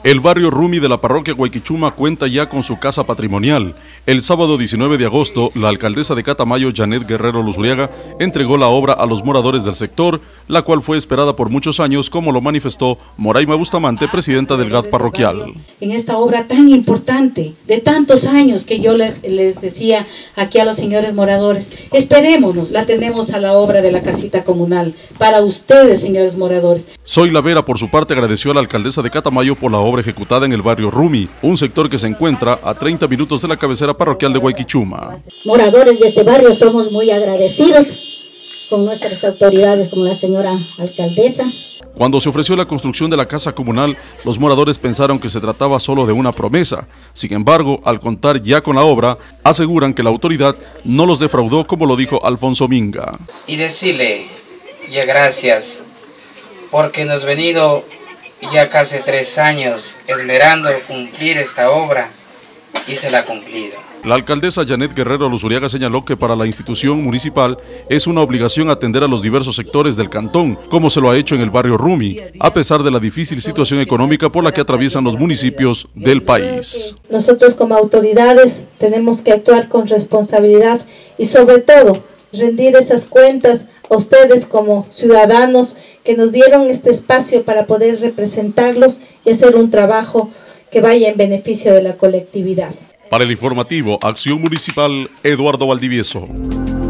El barrio Rumi de la parroquia Guayquichuma cuenta ya con su casa patrimonial. El sábado 19 de agosto, la alcaldesa de Catamayo, Janet Guerrero Luzuriaga, entregó la obra a los moradores del sector, la cual fue esperada por muchos años, como lo manifestó Moraima Bustamante, presidenta del GAD parroquial. En esta obra tan importante, de tantos años que yo les decía aquí a los señores moradores, esperémonos, la tenemos a la obra de la casita comunal, para ustedes, señores moradores. Zoe Lavera, por su parte, agradeció a la alcaldesa de Catamayo por la obra ejecutada en el barrio Rumi, un sector que se encuentra a 30 minutos de la cabecera parroquial de Guayquichuma. Moradores de este barrio somos muy agradecidos con nuestras autoridades, como la señora alcaldesa. Cuando se ofreció la construcción de la casa comunal, los moradores pensaron que se trataba solo de una promesa. Sin embargo, al contar ya con la obra, aseguran que la autoridad no los defraudó, como lo dijo Alfonso Minga. Y decirle ya gracias, porque nos hemos venido ya casi 3 años esmerando cumplir esta obra y se la ha cumplido. La alcaldesa Janet Guerrero Luzuriaga señaló que para la institución municipal es una obligación atender a los diversos sectores del cantón, como se lo ha hecho en el barrio Rumi, a pesar de la difícil situación económica por la que atraviesan los municipios del país. Nosotros como autoridades tenemos que actuar con responsabilidad y sobre todo rendir esas cuentas a ustedes como ciudadanos que nos dieron este espacio para poder representarlos y hacer un trabajo que vaya en beneficio de la colectividad. Para el informativo Acción Municipal, Eduardo Valdivieso.